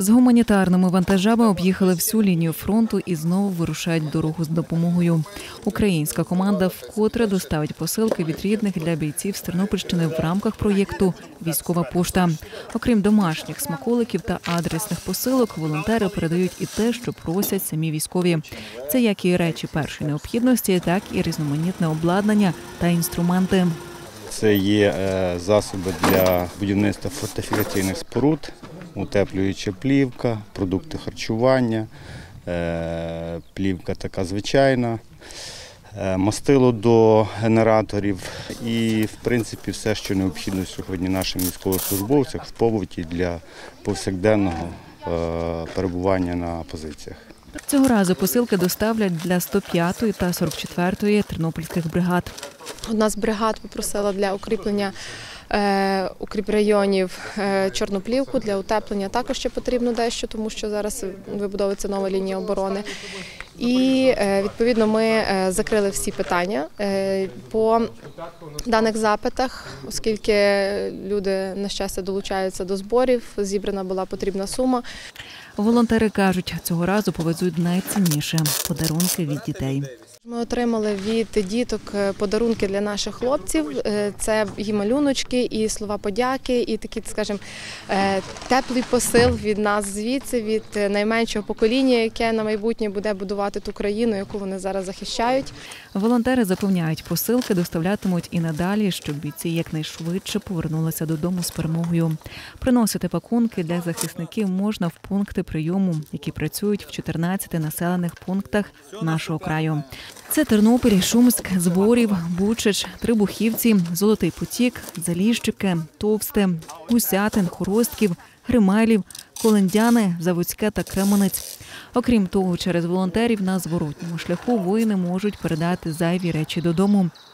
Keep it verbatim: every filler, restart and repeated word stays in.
З гуманітарними вантажами об'їхали всю лінію фронту і знову вирушають в дорогу з допомогою. Українська команда вкотре доставить посилки від рідних для бійців з Тернопільщини в рамках проєкту «Військова пошта». Окрім домашніх смаколиків та адресних посилок, волонтери передають і те, що просять самі військові. Це як і речі першої необхідності, так і різноманітне обладнання та інструменти. Це є засоби для будівництва фортифікаційних споруд, утеплююча плівка, продукти харчування, плівка така звичайна, мастило до генераторів і, в принципі, все, що необхідно сьогодні нашим військовослужбовцям в побуті для повсякденного перебування на позиціях. Цього разу посилки доставлять для сто п'ятої та сорок четвертої тернопільських бригад. Одна з бригад попросила для укріплення е, укріпрайонів е, чорну плівку, для утеплення також ще потрібно дещо, тому що зараз вибудовується нова лінія оборони. І, відповідно, ми закрили всі питання по даних запитах, оскільки люди, на щастя, долучаються до зборів, зібрана була потрібна сума. Волонтери кажуть, цього разу повезуть найцінніше – подарунки від дітей. Ми отримали від діток подарунки для наших хлопців. Це і малюночки, і слова подяки, і такий, скажімо, теплий посил від нас звідси, від найменшого покоління, яке на майбутнє буде будувати ту країну, яку вони зараз захищають. Волонтери запевняють, посилки доставлятимуть і надалі, щоб бійці якнайшвидше повернулися додому з перемогою. Приносити пакунки для захисників можна в пункти прийому, які працюють в чотирнадцяти населених пунктах нашого краю. Це Тернопіль, Шумськ, Зборів, Бучач, Трибухівці, Золотий Потік, Заліщики, Товсте, Гусятин, Хоростків, Гримайлів, Колендяни, Заводське та Кременець. Окрім того, через волонтерів на зворотньому шляху воїни можуть передати зайві речі додому.